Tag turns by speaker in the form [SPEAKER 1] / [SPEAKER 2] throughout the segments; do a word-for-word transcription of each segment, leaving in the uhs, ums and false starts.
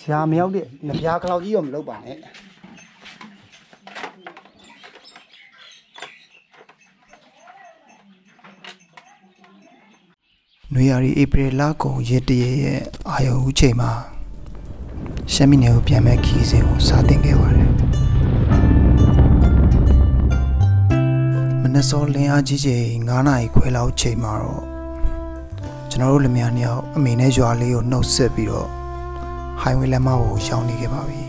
[SPEAKER 1] ရှာမရောက်တဲ့နပြားကလောက်ကြီးတော့မလုပ်ပါနဲ့နွေရာရီဧပြီလကုန်ရက်တရက်ရဲ့အာရုံဦးချိန်မှာရှမ်းပြည်နယ်ကိုပြန်မဲ့ခီးစဉ်ကိုစတင်ခဲ့ပါတယ်မနက်စောလင်းအားကြီးချိန်ငါးနာရီခွဲလောက်ချိန်မှာတော့ကျွန်တော်တို့လင်မယားနှစ်ယောက်အမေနဲ့ရွာလေးကိုနှုတ်ဆက်ပြီးတော့ highway လမ်းမကိုရောက်နေခဲ့ပါပြီ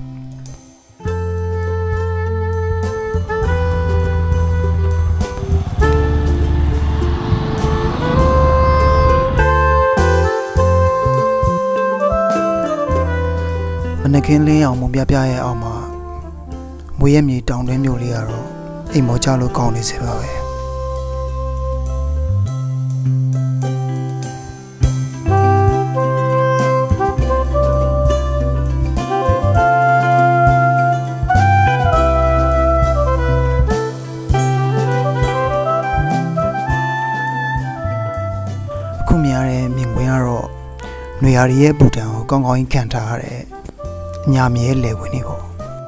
[SPEAKER 1] မနက်ခင်းလင်းအောင်မုံပြပြရဲ့အောက်မှာမွေးရမြေတောင်တွင်းမြို့လေးကတော့အိမ်မောချလို့ကောင်းနေစေပါပဲအခုမြင်ရတဲ့မြင်ကွင်းကတော့နွေရာရီရဲ့ဘူတန်ကိုကောင်းကောင်းကြီးခံထားရတဲ့ညာမြဲလေဝင်နေပေါ့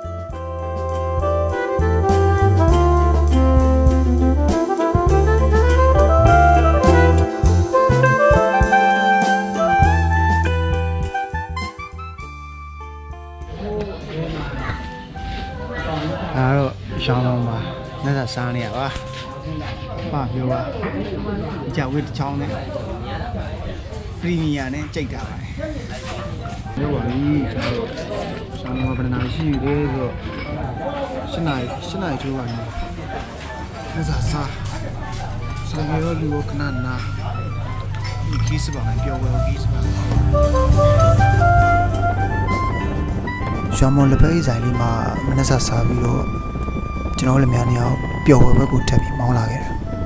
[SPEAKER 1] အဲ့တော့ရှောင်းလုံးပါလက်သာစားနေရပါပါပြောပါကြာဝေးတစ်ချောင်းနဲ့ပရီမီယာနဲ့ကြိတ်တာပါပြောပါလိကျွန်တော်ရှောင်းလုံးကဘယ်နာရှိလဲဆိုတော့ရှင်းနိုင်ရှင်းနိုင်ထိုးပါနေလက်သာစားစားရလို့လူကခဏနာဒီကိစ္စပါပြောဝဲကိစ္စပါရှောင်းမလက်ဖက်ဆိုင်လေးမှာမနက်စာစားပြီးတော့ကျွန်တော်လည်းများနေအောင်ပျော်ဝဲဘက်ကိုတက်ပြီးမောင်းလာခဲ့တယ်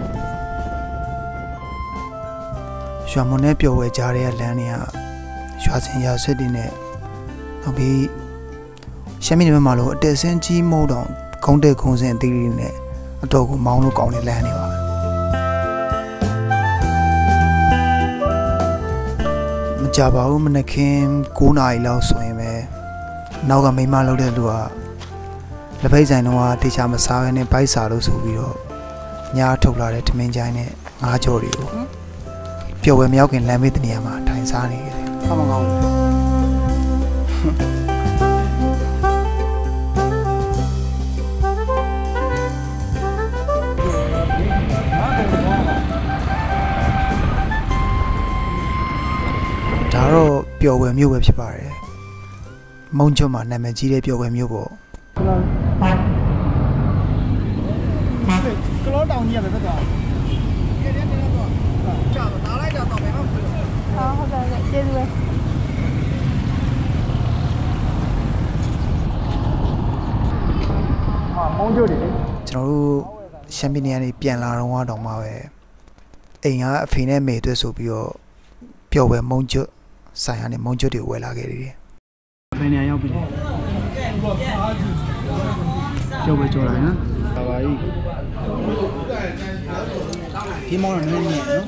[SPEAKER 1] ရွာမွန်နဲ့ပျော်ဝဲကြားတဲ့လမ်းတွေကရွာစင်ရာဆက်တွေနဲ့နောက်ပြီးရှမ်းပြည်နယ်မှာလို့အတက်ဆင်းကြီးမို့တော့ခုံးတဲ့ခုံးစင်အသေးလေးနဲ့အတော်ကိုမောင်းလို့ကောင်းတဲ့လမ်းတွေပါမကြပါဘူးမနက်ခင်း၉နာရီလောက်ဆိုရင်ပဲနောက်ကမိမလောက်တဲ့လူကလက်ဖိတ်ဆိုင်တော့တေချာမစားဘဲနဲ့ဘိုက်စာလို့ဆိုပြီးတော့ညားထုတ်လာတဲ့ထမင်းချိုင်းနဲ့ငါးကြော်တွေကိုပျော်ဝဲမရောက်ခင်လမ်းမေးတဲ့နေရာမှာထိုင်စားနေခဲ့တယ်။ဟုတ်မကောင်းဘူး။ဒါတော့ပျော်ဝဲမျိုးပဲဖြစ်ပါတယ်။မုံကျွန်းမှာနာမည်ကြီးတဲ့ပျော်ဝဲမျိုးပေါ့။ကလောတောင်ကြီးပဲဖြစ်သွား။ကြာတော့ဒါလိုက်တော့ပဲဟုတ်ပြီ။ဟောဟုတ်တယ်ကျေးဇူးပဲ။ဟာမုံကျိုးတွေကျွန်တော်တို့ရှမ်းပြည်နယ်ကနေပြန်လာတော့တော့မှပဲအိမ်ကအဖေနဲ့မေတွေ့ဆိုပြီးတော့ပျော်ဝဲမုံကျိုးဆိုင်ကနေမုံကျိုးတွေဝယ်လာခဲ့တယ်။ဘယ်နေရာရောက်ပြီလဲ။ကြောက်ပဲကြော်လာနော်။ပါပါကြီး။ဒီမောင်တော့နည်းနည်းနော်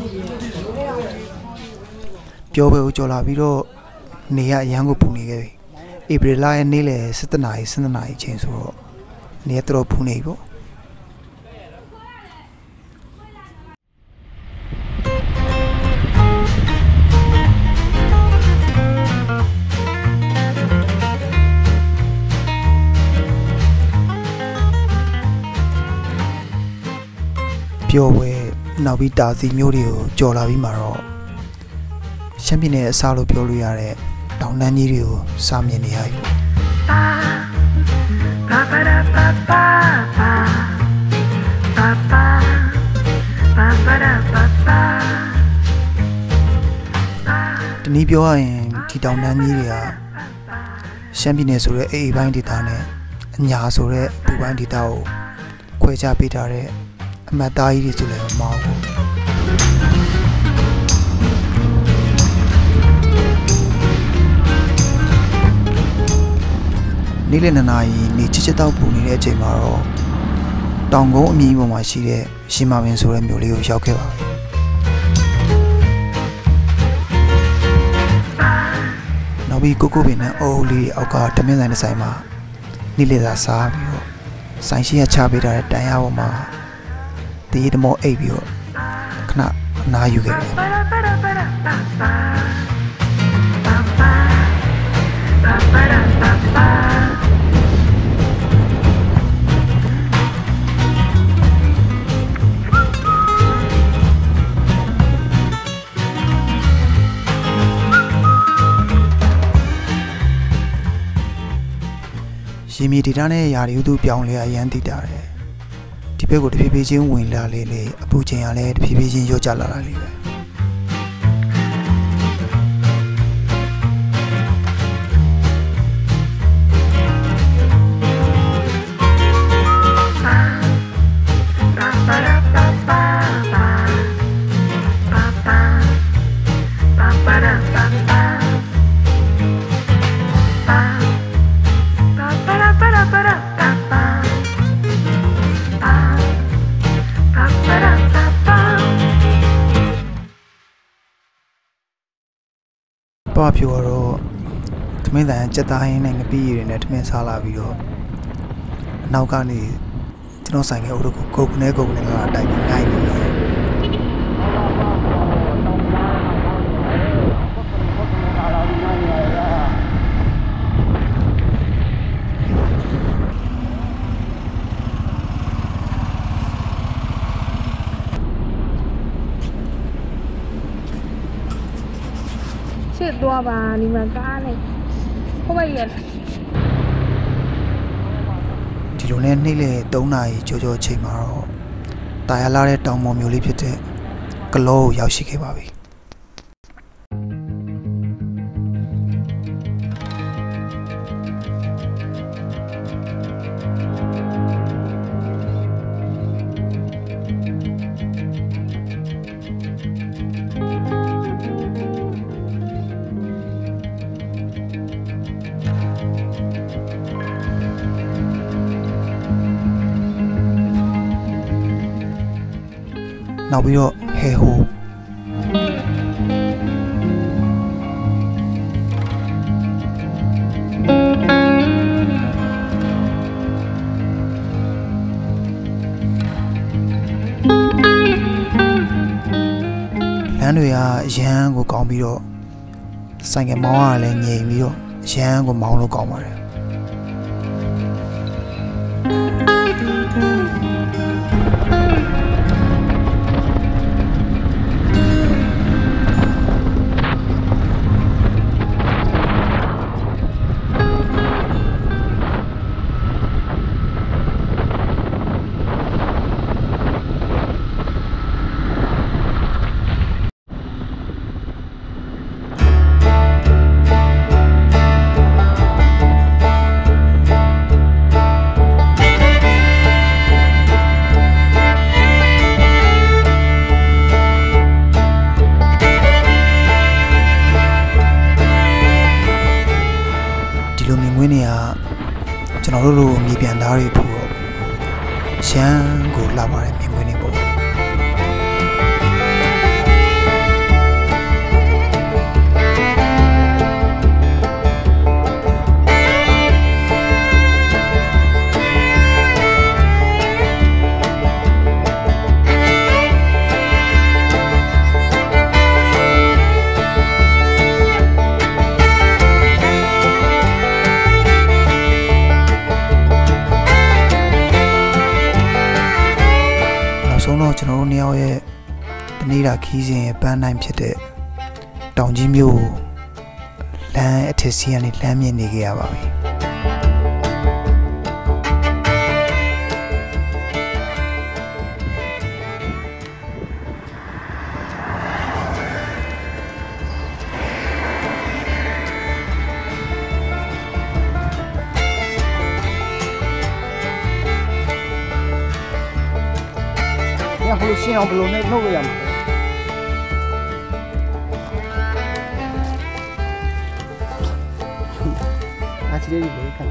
[SPEAKER 1] ပြောပဲကိုကြော်လာပြီးတော့နေရအရန်ကိုပူနေခဲ့ပြီဧပြီလရဲ့နေ့လေ၁၇နာရီ၁၂နာရီချိန်ဆိုတော့နေရတော့ပူနေပြီပေါ့ပြောဝဲနောက်ပြီးတာစီမျိုးတွေကိုကြော်လာပြီးမှာတော့ရှမ်းပြည်နယ်အစားလို့ပြောလို့ရတဲ့တောင်တန်းကြီးတွေကိုစားမြင်နေရပြီတနည်းပြောရရင်ဒီတောင်တန်းကြီးတွေကရှမ်းပြည်နယ်ဆိုတဲ့အေးအေးပိုင်းဒေသနဲ့အညာဆိုတဲ့ပူပိုင်းဒေသကိုခွဲခြားပေးထားတဲ့အမတ်သားကြီးတွေဆိုလည်းမမောင်းဘူးနေ့လယ်နှစ်နာရီနေချစ်ချစ်တောက်ပူနေတဲ့အချိန်မှာတော့တောင်ကုန်းအမြင့်ပေါ်မှာရှိတဲ့ရှင်မာပင်ဆိုတဲ့မြို့လေးကိုရောက်ခဲ့ပါပြီ
[SPEAKER 2] နောက်ပြီးကိုကိုပင်နဲ့အိုးလေးအောက်ကတမင်းဆိုင်တဲ့ဆိုင်မှာနေ့လည်စာစားပြီးတော့ဆိုင်ရှိရချပေးထားတဲ့တန်ရပေါ်မှာတရေတမောအိပ်ပြီးတော့ခဏအနားယူခဲ့တယ်ရေမြေဒေတာနဲ့ယာရီဥတုပြောင်းလဲအရန်တည်တာတယ်ဒီဘက်ကိုတဖြည်းဖြည်းချင်းဝင်လာလေလေအပူချိန်ကလည်းတဖြည်းဖြည်းချင်းလျော့ကျလာတာလေးပဲပွားဖြိုတော့သမင်းတန်စက်သားရင်းနဲ့ငပီးရည်နဲ့သမင်းစားလာပြီးတော့အနောက်ကနေကျွန်တော်ဆိုင်ကအိုးတို့ကိုကုတ်ကနေကုတ်ကနေလာတိုက်ပြီးနိုင်နေတယ်
[SPEAKER 3] 多吧，你们干嘞，后边也。
[SPEAKER 2] ဒီလိုနဲ့နေ့လေ၃နာရီကြောကြောချိန်မှာတော့တာယာလာတဲ့တောင်ပေါ်မျိုးလေးဖြစ်တဲ့ကလောကိုရောက်ရှိခဲ့ပါပြီနောက်ပြီးတော့ဟဲဟိုလမ်းတွေကရမ်းကိုကောင်းပြီးတော့ဆိုင်ကမောင်းရလည်းငြိမ်ပြီးတော့ရမ်းကိုမောင်းလို့ကောင်းပါတယ်ကျွန်တော်တို့လိုမြေပြန်သားတွေဖို့တော့ရမ်းကိုလာပါတယ်မြင်ကွင်းနေပေါ့ကျွန်တော်တို့နှစ်ယောက်ရဲ့တနေ့တာခီးစဉ်ရဲ့ပန်းနိုင်ဖြစ်တဲ့တောင်ကြီးမြို့လမ်းအထက်စီးကနေလမ်းမြင်နေကြရပါပြီဘလို့ရှင်းအောင်ဘလို့နဲ့နှုတ်လို့ရမှာအားချလေးလေးခံ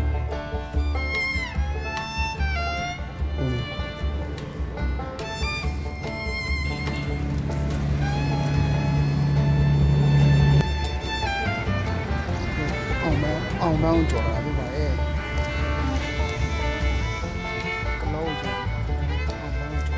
[SPEAKER 2] အောင်ပန်းကြော်တာပြပါရဲ့ကလုံးကြော်အောင်ပန်းကြော်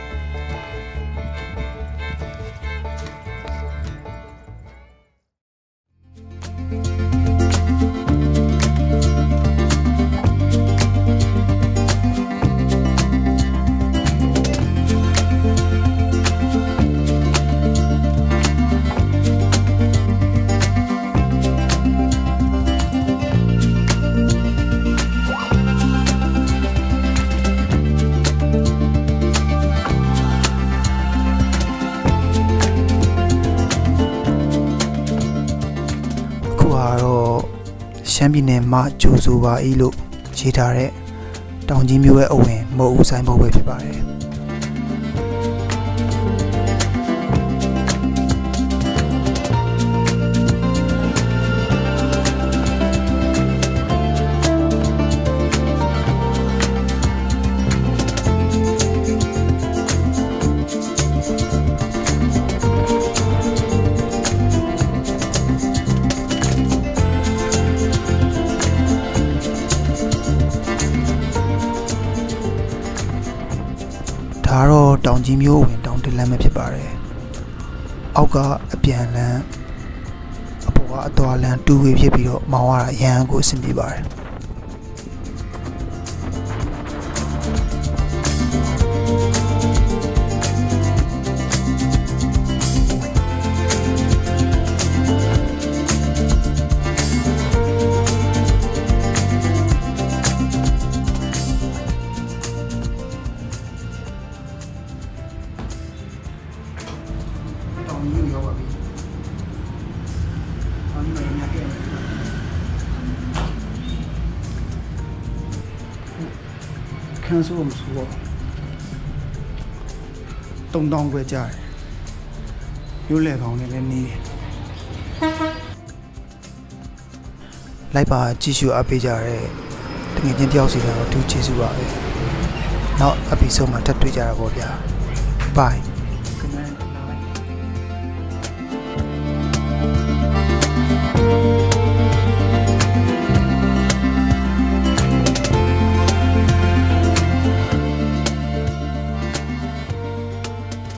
[SPEAKER 2] ရှမ်းပြည်နယ်မှာကြိုဆိုပါ၏လို့ရေးထားတဲ့တောင်ကြီးမြို့ရဲ့အဝင်မဟုတ်ဦးဆိုင်ဘုတ်ပဲဖြစ်ပါတယ်ဒါတော့တောင်ကြီးမျိုးဝင်တောင်တလမ်းပဲဖြစ်ပါတယ်အောက်ကအပြန်လမ်းအပေါ်ကအသွားလမ်းတူဝေးဖြစ်ပြီးတော့မောင်းရတာရန်ကိုအဆင်ပြေပါတယ်ခန်းဆိုးမဆိုးတော့တုံတောင်းခွဲကြတယ်ရိုးလေကောင်နဲ့လည်းနေလိုက်ပါကြည့်ရှုအားပေးကြတဲ့တကယ်ချင်းတယောက်စီကတော့သူကျေးဇူးပါပဲနောက်အပီဆိုးမှာထပ်တွေ့ကြတာပေါ့ဗျာ bye